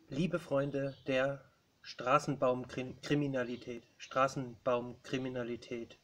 Liebe Freunde der Straßenbaumkriminalität.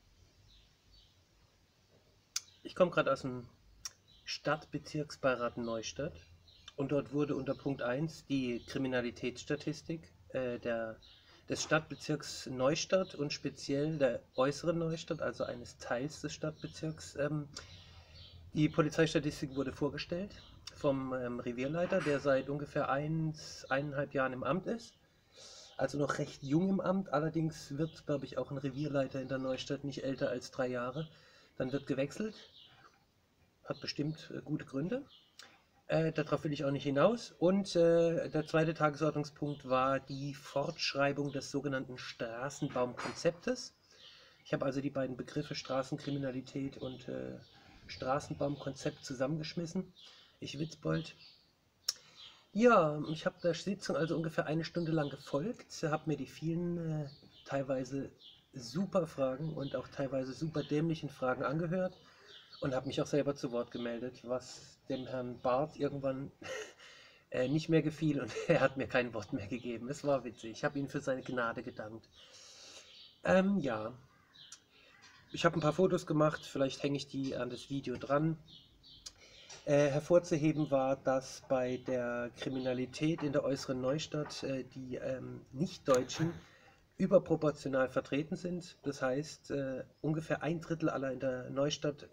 Ich komme gerade aus dem Stadtbezirksbeirat Neustadt und dort wurde unter Punkt 1 die Kriminalitätsstatistik des Stadtbezirks Neustadt und speziell der äußeren Neustadt, also eines Teils des Stadtbezirks. Die Polizeistatistik wurde vorgestellt vom Revierleiter, der seit ungefähr 1,5 Jahren im Amt ist. Also noch recht jung im Amt, allerdings wird, glaube ich, auch ein Revierleiter in der Neustadt nicht älter als 3 Jahre. Dann wird gewechselt, hat bestimmt gute Gründe. Darauf will ich auch nicht hinaus. Und der zweite Tagesordnungspunkt war die Fortschreibung des sogenannten Straßenbaumkonzeptes. Ich habe also die beiden Begriffe Straßenkriminalität und Straßenbaumkonzept zusammengeschmissen. Ich Witzbold. Ja, ich habe der Sitzung also ungefähr eine Stunde lang gefolgt, habe mir die vielen teilweise super Fragen und auch teilweise super dämlichen Fragen angehört und habe mich auch selber zu Wort gemeldet, was dem Herrn Barth irgendwann nicht mehr gefiel und er hat mir kein Wort mehr gegeben. Es war witzig. Ich habe ihm für seine Gnade gedankt. Ja, ich habe ein paar Fotos gemacht, vielleicht hänge ich die an das Video dran. Hervorzuheben war, dass bei der Kriminalität in der äußeren Neustadt die Nichtdeutschen überproportional vertreten sind. Das heißt, ungefähr 1/3 aller in der Neustadt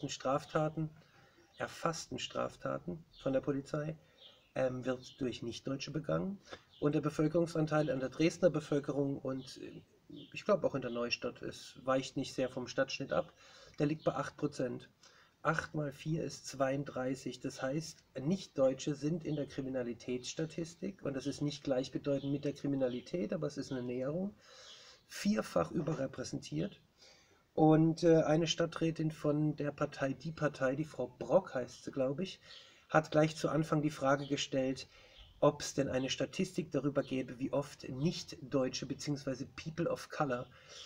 erfassten Straftaten von der Polizei wird durch Nichtdeutsche begangen. Und der Bevölkerungsanteil an der Dresdner Bevölkerung und ich glaube auch in der Neustadt, es weicht nicht sehr vom Stadtschnitt ab, der liegt bei 8%. 8 mal 4 ist 32. Das heißt, Nichtdeutsche sind in der Kriminalitätsstatistik, und das ist nicht gleichbedeutend mit der Kriminalität, aber es ist eine Näherung, vierfach überrepräsentiert. Und eine Stadträtin von der Partei, die Frau Brock heißt sie, glaube ich, hat gleich zu Anfang die Frage gestellt, ob es denn eine Statistik darüber gäbe, wie oft Nichtdeutsche bzw. People of Color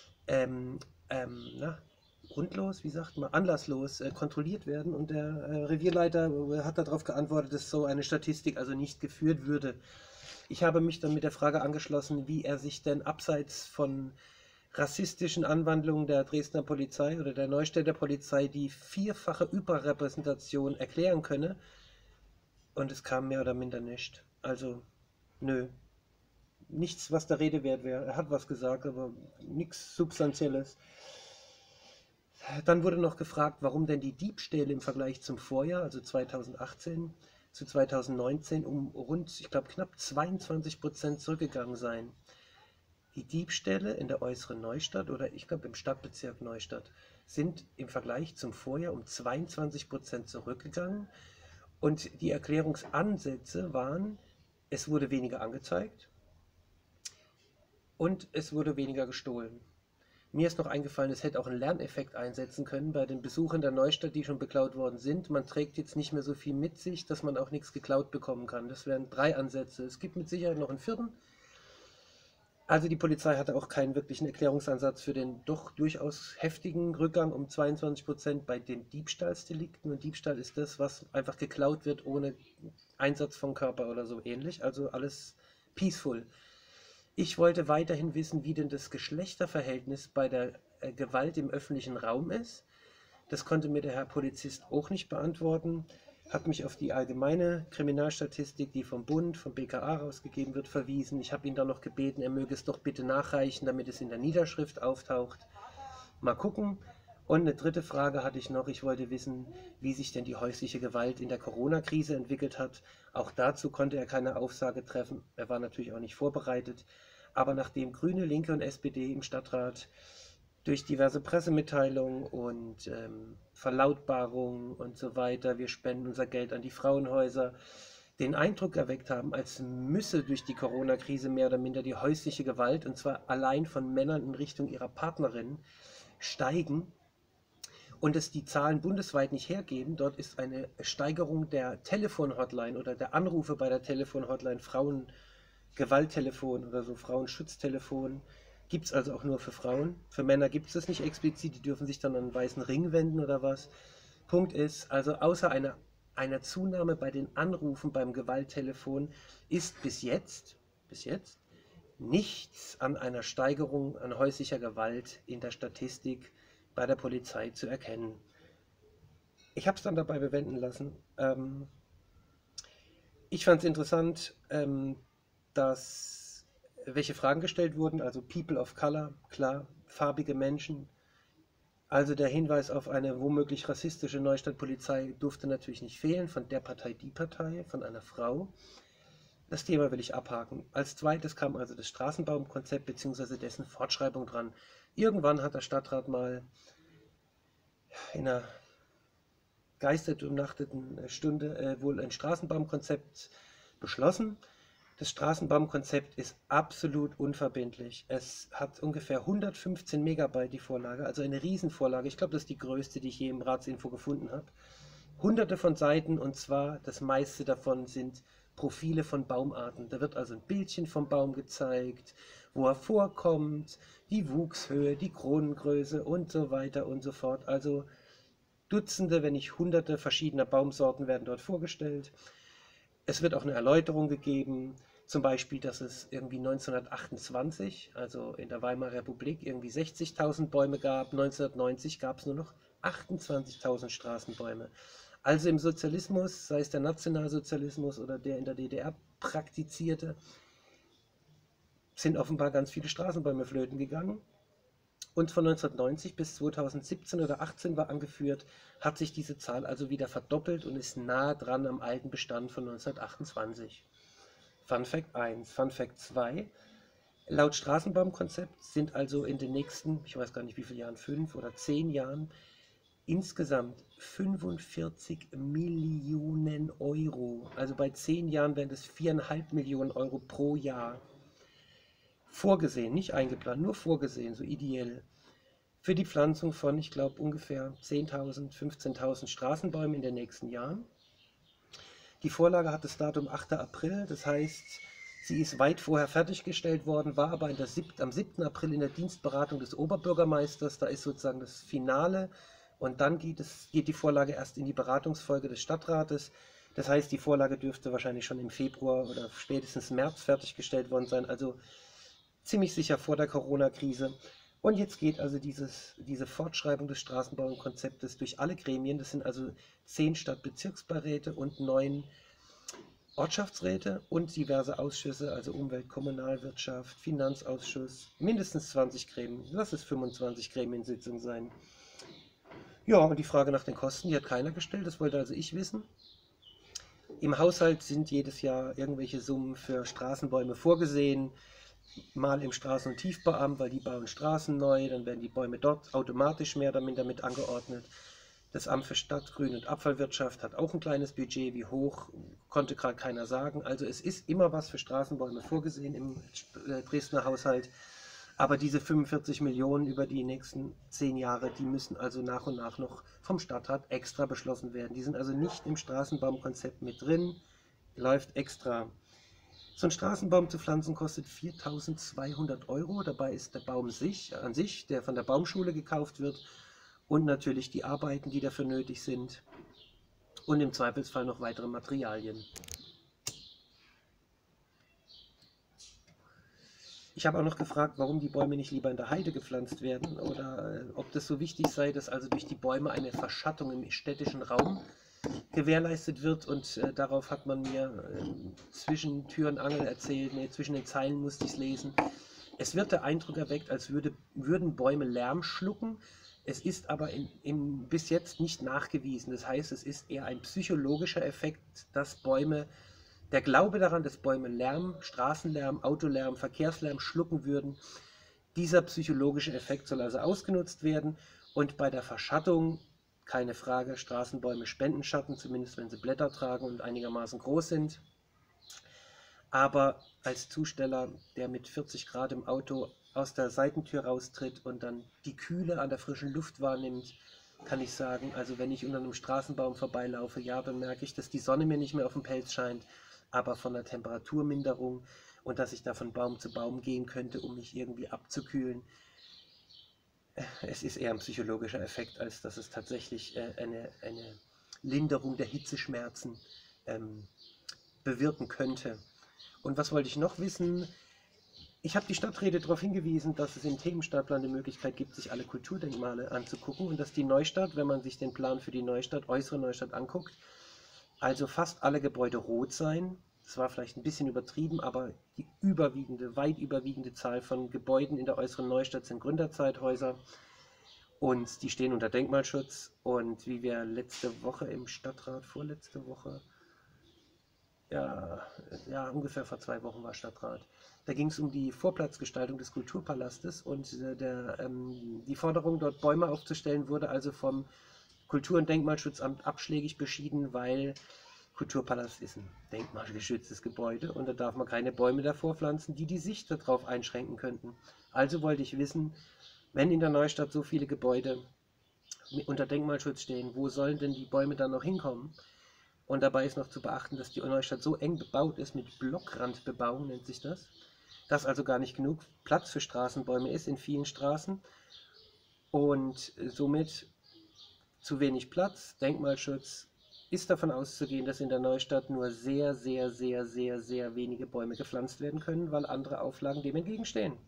grundlos, wie sagt man, anlasslos kontrolliert werden. Und der Revierleiter hat darauf geantwortet, dass so eine Statistik also nicht geführt würde. Ich habe mich dann mit der Frage angeschlossen, wie er sich denn abseits von rassistischen Anwandlungen der Dresdner Polizei oder der Neustädter Polizei die vierfache Überrepräsentation erklären könne. Und es kam mehr oder minder nicht. Also, nö. Nichts, was der Rede wert wäre. Er hat was gesagt, aber nichts Substanzielles. Dann wurde noch gefragt, warum denn die Diebstähle im Vergleich zum Vorjahr, also 2018 zu 2019, um rund, ich glaube, knapp 22% zurückgegangen seien. Die Diebstähle in der äußeren Neustadt oder ich glaube im Stadtbezirk Neustadt sind im Vergleich zum Vorjahr um 22% zurückgegangen. Und die Erklärungsansätze waren, es wurde weniger angezeigt und es wurde weniger gestohlen. Mir ist noch eingefallen, es hätte auch einen Lerneffekt einsetzen können bei den Besuchern der Neustadt, die schon beklaut worden sind. Man trägt jetzt nicht mehr so viel mit sich, dass man auch nichts geklaut bekommen kann. Das wären 3 Ansätze. Es gibt mit Sicherheit noch einen vierten. Also die Polizei hatte auch keinen wirklichen Erklärungsansatz für den doch durchaus heftigen Rückgang um 22% bei den Diebstahlsdelikten. Und Diebstahl ist das, was einfach geklaut wird ohne Einsatz von Körper oder so ähnlich. Also alles peaceful. Ich wollte weiterhin wissen, wie denn das Geschlechterverhältnis bei der Gewalt im öffentlichen Raum ist. Das konnte mir der Herr Polizist auch nicht beantworten. Hat mich auf die allgemeine Kriminalstatistik, die vom Bund, vom BKA rausgegeben wird, verwiesen. Ich habe ihn dann noch gebeten, er möge es doch bitte nachreichen, damit es in der Niederschrift auftaucht. Mal gucken. Und eine dritte Frage hatte ich noch. Ich wollte wissen, wie sich denn die häusliche Gewalt in der Corona-Krise entwickelt hat. Auch dazu konnte er keine Aussage treffen. Er war natürlich auch nicht vorbereitet. Aber nachdem Grüne, Linke und SPD im Stadtrat durch diverse Pressemitteilungen und Verlautbarungen und so weiter, wir spenden unser Geld an die Frauenhäuser, den Eindruck erweckt haben, als müsse durch die Corona-Krise mehr oder minder die häusliche Gewalt, und zwar allein von Männern in Richtung ihrer Partnerin, steigen und es die Zahlen bundesweit nicht hergeben. Dort ist eine Steigerung der Telefon-Hotline oder der Anrufe bei der Telefon-Hotline, Frauengewalttelefon oder so, Frauenschutztelefon, gibt es also auch nur für Frauen. Für Männer gibt es das nicht explizit, die dürfen sich dann an einen weißen Ring wenden oder was. Punkt ist, also außer einer einer Zunahme bei den Anrufen beim Gewalttelefon ist bis jetzt nichts an einer Steigerung an häuslicher Gewalt in der Statistik bei der Polizei zu erkennen. Ich habe es dann dabei bewenden lassen. Ich fand es interessant, dass welche Fragen gestellt wurden, also People of Color, klar, farbige Menschen. Also der Hinweis auf eine womöglich rassistische Neustadtpolizei durfte natürlich nicht fehlen, von der Partei die Partei, von einer Frau. Das Thema will ich abhaken. Als zweites kam also das Straßenbaumkonzept bzw. dessen Fortschreibung dran. Irgendwann hat der Stadtrat mal in einer geistesumnachteten Stunde wohl ein Straßenbaumkonzept beschlossen. Das Straßenbaumkonzept ist absolut unverbindlich. Es hat ungefähr 115 Megabyte die Vorlage, also eine Riesenvorlage. Ich glaube, das ist die größte, die ich je im Ratsinfo gefunden habe. Hunderte von Seiten, und zwar das meiste davon sind Profile von Baumarten. Da wird also ein Bildchen vom Baum gezeigt, wo er vorkommt, die Wuchshöhe, die Kronengröße und so weiter und so fort. Also Dutzende, wenn nicht Hunderte verschiedener Baumsorten werden dort vorgestellt. Es wird auch eine Erläuterung gegeben, zum Beispiel, dass es irgendwie 1928, also in der Weimarer Republik, irgendwie 60.000 Bäume gab. 1990 gab es nur noch 28.000 Straßenbäume. Also im Sozialismus, sei es der Nationalsozialismus oder der in der DDR praktizierte, sind offenbar ganz viele Straßenbäume flöten gegangen. Und von 1990 bis 2017 oder 2018 war angeführt, hat sich diese Zahl also wieder verdoppelt und ist nah dran am alten Bestand von 1928. Fun Fact 1. Fun Fact 2. Laut Straßenbaumkonzept sind also in den nächsten, ich weiß gar nicht wie viele Jahren, 5 oder 10 Jahren, insgesamt 45 Millionen Euro. Also bei 10 Jahren wären das 4,5 Millionen Euro pro Jahr. Vorgesehen, nicht eingeplant, nur vorgesehen, so ideell. Für die Pflanzung von, ich glaube, ungefähr 10.000, 15.000 Straßenbäumen in den nächsten Jahren. Die Vorlage hat das Datum 8. April, das heißt, sie ist weit vorher fertiggestellt worden, war aber am 7. April in der Dienstberatung des Oberbürgermeisters. Da ist sozusagen das Finale und dann geht die Vorlage erst in die Beratungsfolge des Stadtrates. Das heißt, die Vorlage dürfte wahrscheinlich schon im Februar oder spätestens März fertiggestellt worden sein, also ziemlich sicher vor der Corona-Krise. Und jetzt geht also diese Fortschreibung des Straßenbaukonzeptes durch alle Gremien. Das sind also 10 Stadtbezirksbeiräte und 9 Ortschaftsräte und diverse Ausschüsse, also Umwelt, Kommunalwirtschaft, Finanzausschuss, mindestens 20 Gremien. Lass es 25 Gremiensitzungen sein. Ja, und die Frage nach den Kosten, die hat keiner gestellt, das wollte also ich wissen. Im Haushalt sind jedes Jahr irgendwelche Summen für Straßenbäume vorgesehen. Mal im Straßen- und Tiefbauamt, weil die bauen Straßen neu, dann werden die Bäume dort automatisch mehr oder minder mit angeordnet. Das Amt für Stadt, Grün- und Abfallwirtschaft hat auch ein kleines Budget, wie hoch, konnte gerade keiner sagen. Also es ist immer was für Straßenbäume vorgesehen im Dresdner Haushalt. Aber diese 45 Millionen über die nächsten 10 Jahre, die müssen also nach und nach noch vom Stadtrat extra beschlossen werden. Die sind also nicht im Straßenbaumkonzept mit drin, läuft extra. So ein Straßenbaum zu pflanzen kostet 4.200 Euro. Dabei ist der Baum an sich, der von der Baumschule gekauft wird, und natürlich die Arbeiten, die dafür nötig sind. Und im Zweifelsfall noch weitere Materialien. Ich habe auch noch gefragt, warum die Bäume nicht lieber in der Heide gepflanzt werden oder ob das so wichtig sei, dass also durch die Bäume eine Verschattung im städtischen Raum gewährleistet wird, und darauf hat man mir zwischen Tür und Angel erzählt, zwischen den Zeilen musste ich es lesen. Es wird der Eindruck erweckt, als würden Bäume Lärm schlucken. Es ist aber bis jetzt nicht nachgewiesen. Das heißt, es ist eher ein psychologischer Effekt, dass der Glaube daran, dass Bäume Lärm, Straßenlärm, Autolärm, Verkehrslärm schlucken würden, dieser psychologische Effekt soll also ausgenutzt werden, und bei der Verschattung, keine Frage, Straßenbäume spenden Schatten, zumindest wenn sie Blätter tragen und einigermaßen groß sind. Aber als Zusteller, der mit 40 Grad im Auto aus der Seitentür raustritt und dann die Kühle an der frischen Luft wahrnimmt, kann ich sagen, also wenn ich unter einem Straßenbaum vorbeilaufe, ja, dann merke ich, dass die Sonne mir nicht mehr auf den Pelz scheint, aber von der Temperaturminderung und dass ich da von Baum zu Baum gehen könnte, um mich irgendwie abzukühlen. Es ist eher ein psychologischer Effekt, als dass es tatsächlich eine Linderung der Hitzeschmerzen bewirken könnte. Und was wollte ich noch wissen? Ich habe die Stadträte darauf hingewiesen, dass es im Themenstadtplan die Möglichkeit gibt, sich alle Kulturdenkmale anzugucken und dass die Neustadt, wenn man sich den Plan für die Neustadt, äußere Neustadt anguckt, also fast alle Gebäude rot sein. Das war vielleicht ein bisschen übertrieben, aber die weit überwiegende Zahl von Gebäuden in der äußeren Neustadt sind Gründerzeithäuser und die stehen unter Denkmalschutz. Und wie wir letzte Woche im Stadtrat, vorletzte Woche, ja, ungefähr vor 2 Wochen war Stadtrat. Da ging es um die Vorplatzgestaltung des Kulturpalastes und die Forderung, dort Bäume aufzustellen, wurde also vom Kultur- und Denkmalschutzamt abschlägig beschieden, weil Kulturpalast ist ein denkmalgeschütztes Gebäude und da darf man keine Bäume davor pflanzen, die die Sicht darauf einschränken könnten. Also wollte ich wissen, wenn in der Neustadt so viele Gebäude unter Denkmalschutz stehen, wo sollen denn die Bäume dann noch hinkommen? Und dabei ist noch zu beachten, dass die Neustadt so eng bebaut ist, mit Blockrandbebauung nennt sich das, dass also gar nicht genug Platz für Straßenbäume ist in vielen Straßen und somit zu wenig Platz. Denkmalschutz ist davon auszugehen, dass in der Neustadt nur sehr, sehr, sehr, sehr, sehr wenige Bäume gepflanzt werden können, weil andere Auflagen dem entgegenstehen.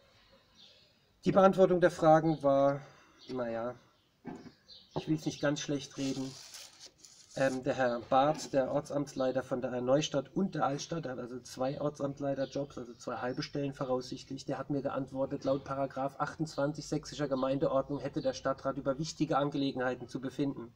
Die Beantwortung der Fragen war, naja, ich will es nicht ganz schlecht reden. Der Herr Barth, der Ortsamtsleiter von der Neustadt und der Altstadt, der hat also 2 Ortsamtleiterjobs, also 2 halbe Stellen voraussichtlich, der hat mir geantwortet, laut Paragraph 28 sächsischer Gemeindeordnung hätte der Stadtrat über wichtige Angelegenheiten zu befinden.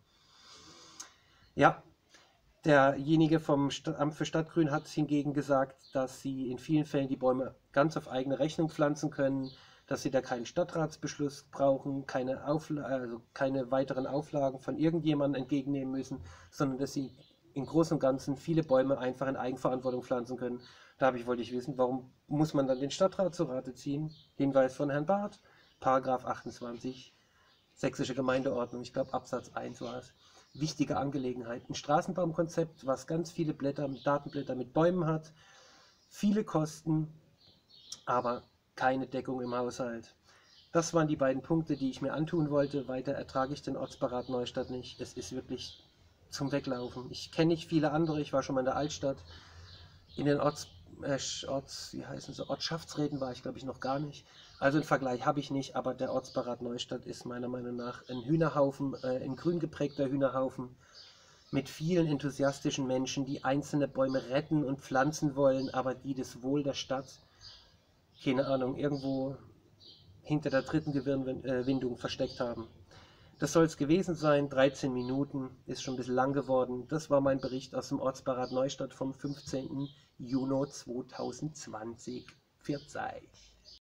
Ja, derjenige vom Amt für Stadtgrün hat hingegen gesagt, dass sie in vielen Fällen die Bäume ganz auf eigene Rechnung pflanzen können, dass sie da keinen Stadtratsbeschluss brauchen, also keine weiteren Auflagen von irgendjemandem entgegennehmen müssen, sondern dass sie im Großen und Ganzen viele Bäume einfach in Eigenverantwortung pflanzen können. Wollte ich wissen, warum muss man dann den Stadtrat zu Rate ziehen? Hinweis von Herrn Barth, Paragraph 28, sächsische Gemeindeordnung, ich glaube Absatz 1 war es. Wichtige Angelegenheit. Ein Straßenbaumkonzept, was ganz viele Datenblätter mit Bäumen hat, viele Kosten, aber keine Deckung im Haushalt. Das waren die beiden Punkte, die ich mir antun wollte. Weiter ertrage ich den Ortsberat Neustadt nicht. Es ist wirklich zum Weglaufen. Ich kenne nicht viele andere. Ich war schon mal in der Altstadt. In den Ortschaftsräten war ich, glaube ich, noch gar nicht. Also einen Vergleich habe ich nicht, aber der Ortsberat Neustadt ist meiner Meinung nach ein Hühnerhaufen, ein grün geprägter Hühnerhaufen mit vielen enthusiastischen Menschen, die einzelne Bäume retten und pflanzen wollen, aber die das Wohl der Stadt, keine Ahnung, irgendwo hinter der dritten Gewirnwindung versteckt haben. Das soll es gewesen sein. 13 Minuten, ist schon ein bisschen lang geworden. Das war mein Bericht aus dem Ortsberat Neustadt vom 15. Juni 2020. 40.